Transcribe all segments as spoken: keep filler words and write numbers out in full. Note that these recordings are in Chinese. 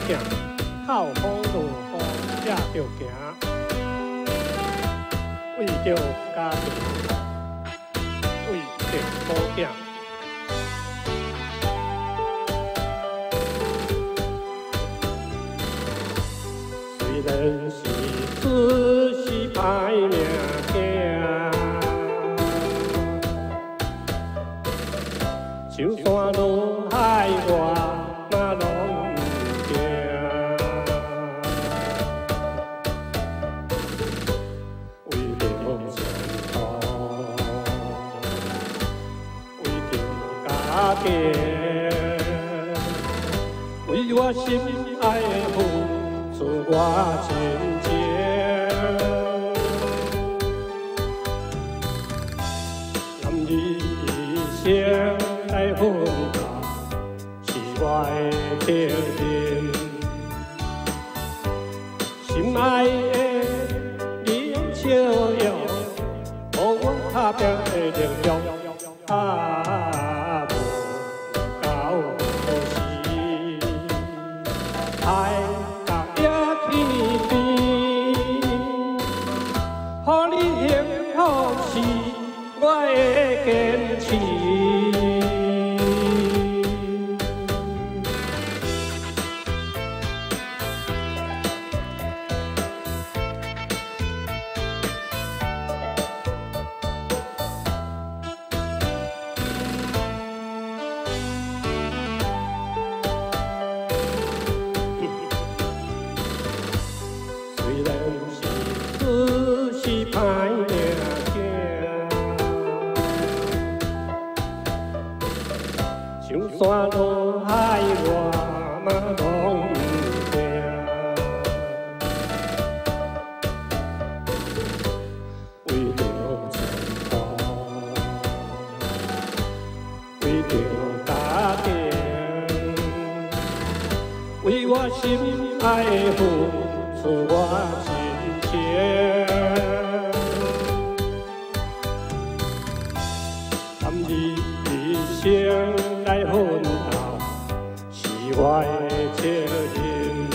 囝，靠风落雨才着行，为着家庭，为着某囝。虽然是只是歹命囝。 就算路海外，嘛拢不惊。为了前途，为着家庭，为我心爱的付出我真情。男儿一生。 来奋斗是我的责任，心爱的你笑容，予我打拼的力量。啊，无到时，爱甲也天边，予你幸福是我的坚持。 就算路海外嘛拢不惊，为着前途，为着家庭，为我心爱的付出我真情。男儿一生。 来奋斗是我的责任，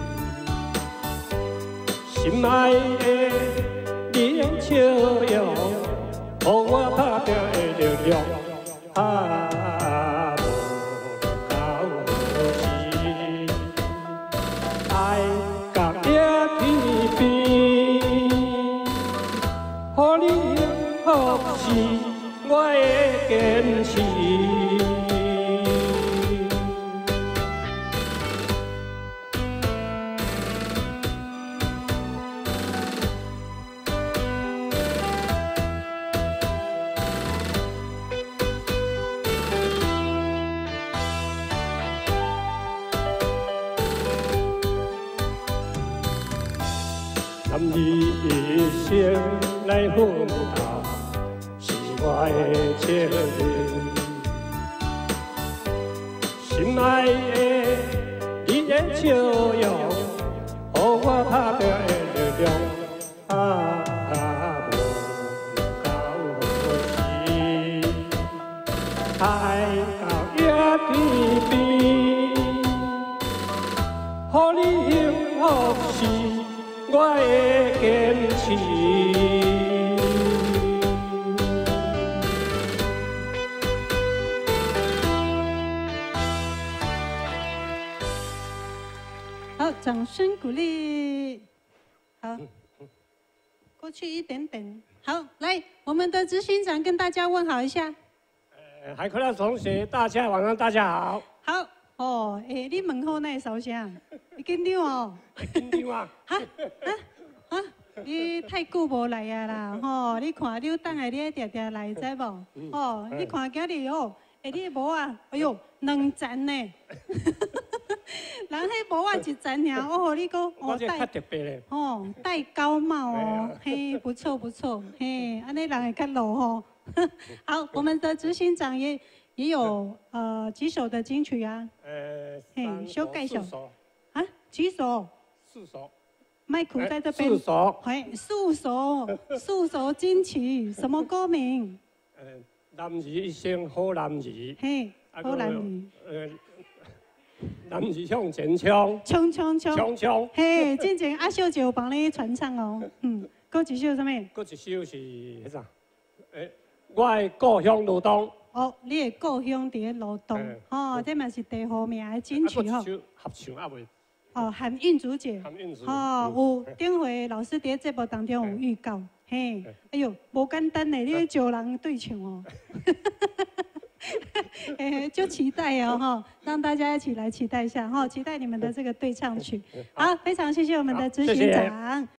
心爱的你的笑容，予我打拼的力量。啊，无到时，爱甲也天边，予你幸福是我的坚持。 男儿一生来奋斗是我的责任，心爱的你的笑容，予我打拼的力量。啊，无到时，爱到也天边，予你幸福是。 我的坚持。 好，掌声鼓励。好，过去一点点。好，来，我们的执行长跟大家问好一下。 呃，海科的同学，大家晚上大家好。 好。 哦，诶，你问好那烧啥？你紧张哦？ 紧张啊！ 哈啊啊！你太久无来啊啦，吼！你看你等下你爱定定来，知无？哦，你看今日哦，诶，你无啊？哎呦，两层呢！人迄无啊一层尔，我互你讲， 哦，这较特别嘞。 哦，戴高帽哦，嘿，不错不错，嘿，安尼人会较老吼。好，我们的执行长也。 也有呃几首的金曲啊， 呃， 嘿，小介绍啊，几首？ 四首。 麦克在这边。 四首。 嘿，四首，四首金曲，什么歌名？ 呃，男儿一生好男儿。 嘿，好男儿。 呃， 男儿向前冲， 冲冲冲！ 冲冲。 嘿，进前阿秀就有帮你传唱哦。嗯，搁一首什么？ 搁一首是迄啥？诶，我的故乡罗东。 哦，你的故乡伫咧罗东，哦，这嘛是第好名的金曲吼。 合唱还未？ 哦，含韵竹姐。 含韵竹。 哦，有顶回老师伫节目当中有预告，嘿，哎呦，无简单的，你招人对唱哦。哎，就期待哦哈，让大家一起来期待一下哈，期待你们的这个对唱曲。好，非常谢谢我们的执行长。